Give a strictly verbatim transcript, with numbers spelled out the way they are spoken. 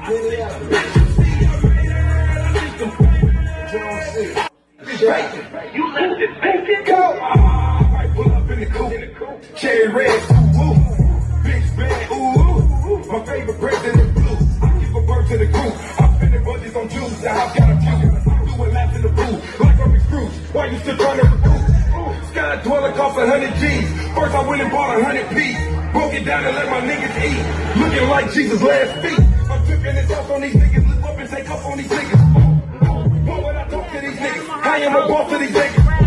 You left it vacant. Go. I pull up in the coupe. Cherry red, ooh, bitch bad, ooh. My favorite president blue. I give a bird to the crew. I'm spending budgets on Jews. Now I've got a few. Doing laps in the booth like I'm recruit. Why you still trying to recruit? Sky dweller cost a hundred G's. First I went and bought a hundred P's. Broke it down and let my niggas eat. Looking like Jesus' last feet. I'm tripping this house on these niggas. Live up and take up on these niggas. What would I talk to these niggas? I am a boss to these niggas.